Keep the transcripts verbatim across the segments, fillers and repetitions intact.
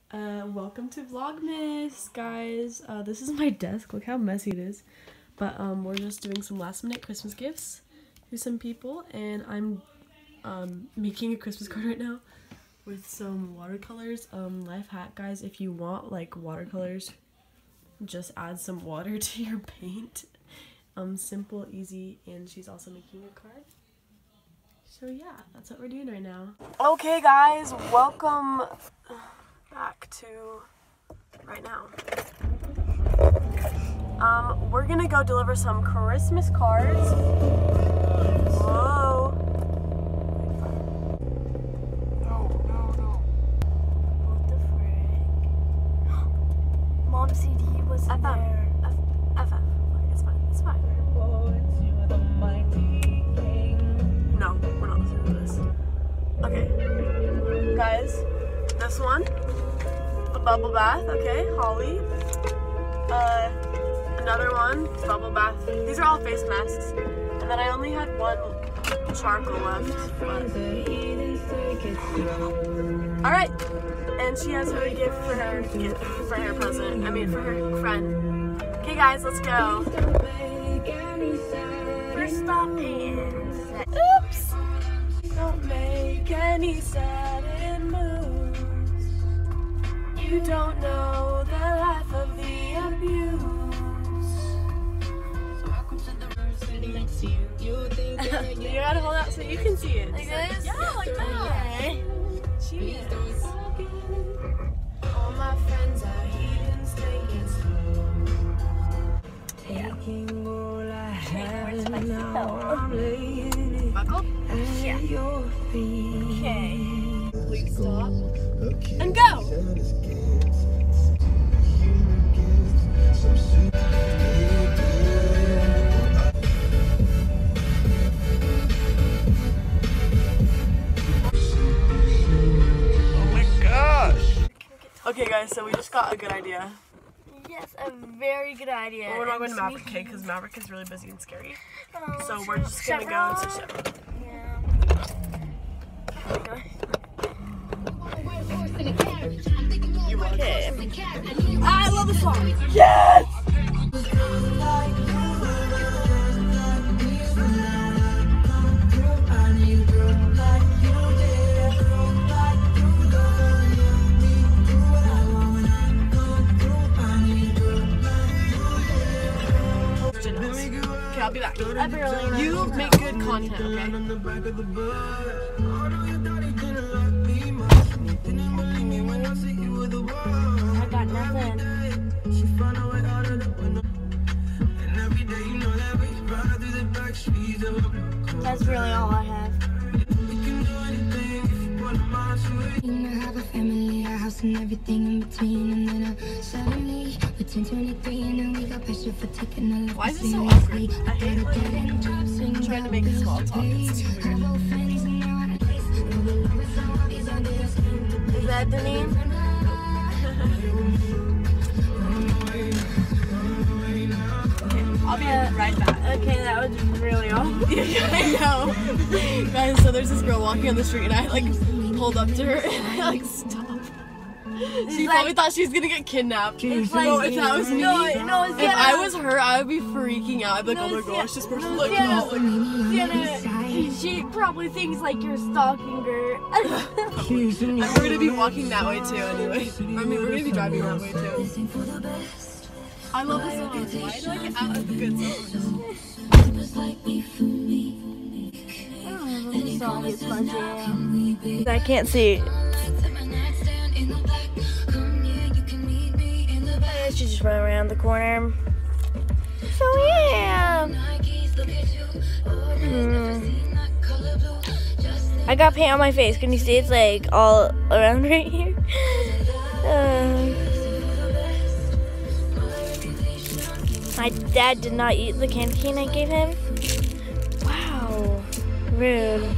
Uh, welcome to Vlogmas, guys. Uh, this is my desk. Look how messy it is. But um, we're just doing some last minute Christmas gifts to some people, and I'm um, making a Christmas card right now with some watercolors. Um, life hack, guys, if you want like watercolors, just add some water to your paint. Um, simple, easy, and she's also making a card. So yeah, that's what we're doing right now. Okay, guys, welcome back to right now. Um, we're gonna go deliver some Christmas cards. Whoa. No, no, no. What the frick? Mom's C D was in F F. there. F F. It's fine. It's fine. No, we're not listening to this. Okay. Guys, this one. A bubble bath, okay, Holly. Uh, another one, bubble bath. These are all face masks. And then I only had one charcoal left. But... Alright, and she has her gift for her gift for her present. I mean, for her friend. Okay, guys, let's go. First stop is. Oops! Don't make any sudden moves. You don't know the life of the abuse. You gotta hold out so you can see it. Like this? Yeah, like that. Okay. Genius. All my friends are heathens, taking Yeah. Where's my Oh. buckle? Yeah. Okay. Please stop. And go! Okay, guys, so we just got a good idea. Yes, a very good idea. Well, we're not going And to Maverick sweet- Cake because Maverick is really busy and scary. Oh, So we're just gonna go to Chevron. Yeah. Okay. I love the song. Yes! Okay, I'll be back. I barely know. You make good content, okay? I got nothing. That's really all I have. You know, have a family, a house, and everything in between, and then uh, suddenly we turn twenty-three, and then we got pressure for taking a look. Why is it so awkward? I hate it. Trying to make a small talk. It's too weird. Is that the name? I'll be right back. Okay, that was really all. Yeah, I know. Guys, so there's this girl walking on the street and I like pulled up to her and I like stopped. She like- probably thought she was gonna get kidnapped. It's No, like- if that was me, No, no, it's if Sienna. I was her, I would be freaking out. I'd be like, No, oh my it's gosh, this person like, Sienna. oh, Sienna, she probably thinks like you're stalking her. and we're gonna be walking that way too anyway. I mean, we're gonna be driving that way too. I love the song. Why do I get out of the good songs? I can't see. I should just run around the corner. So yeah. Hmm. I got paint on my face. Can you see it's like all around right here? Uh, my dad did not eat the candy cane I gave him. Wow. Rude.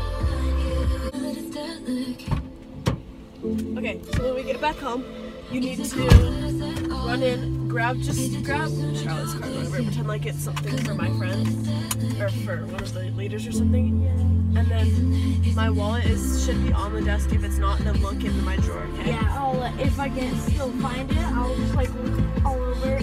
Okay, so when we get back home, you need to run in, grab just grab Charlotte's card, whatever, pretend like it's something for my friend or for one of the leaders or something. And then my wallet is should be on the desk. If it's not, then look in my drawer. Okay. Yeah, I'll let if I can still find it, I'll just like look all over.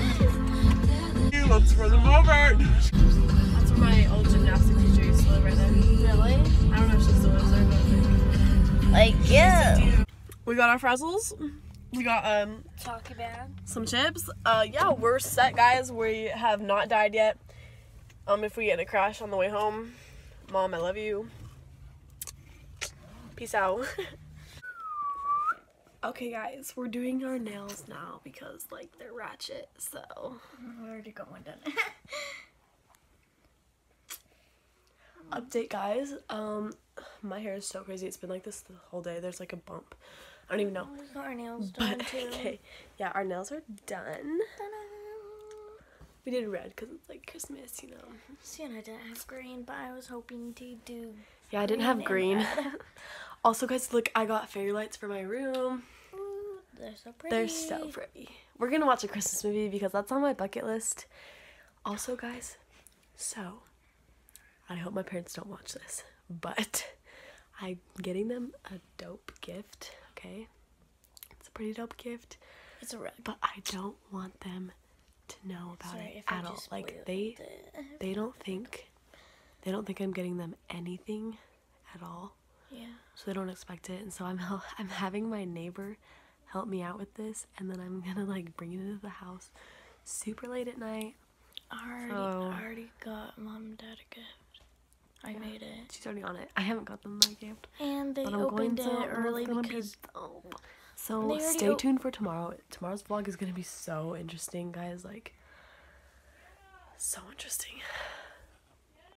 Let's run them over. That's where my old gymnastics teacher used to live right there. Really? I don't know if she still lives there, but Like, yeah. we got our frazzles. We got um Talkie bag. some chips. Uh yeah, we're set, guys. We have not died yet. Um if we get in a crash on the way home, Mom, I love you. Peace out. Okay guys, we're doing our nails now because like they're ratchet, so I already got one done. update guys. Um my hair is so crazy. It's been like this the whole day. There's like a bump. I don't even know. We got our nails done But too. okay. Yeah, our nails are done. We did red because it's like Christmas, you know. See, and I didn't have green, but I was hoping to do. Yeah, I didn't have and green. red. Also guys, look, I got fairy lights for my room. Ooh, they're so pretty. They're so pretty. We're gonna watch a Christmas movie because that's on my bucket list. Also guys, so I hope my parents don't watch this, but I'm getting them a dope gift, okay? It's a pretty dope gift, It's a rug. but I don't want them to know about Sorry it if I at all. just Like spoiled they it. they don't think they don't think I'm getting them anything at all. Yeah. So they don't expect it, and so I'm hel- I'm having my neighbor help me out with this, and then I'm gonna like bring it into the house super late at night. I already, So- I already got mom and dad a gift. I made it. She's already on it. I haven't got them my gift, And they but I'm opened going to. it early it's gonna be because dope. So They already stay op- tuned for tomorrow. Tomorrow's vlog is gonna be so interesting, guys. Like, so interesting.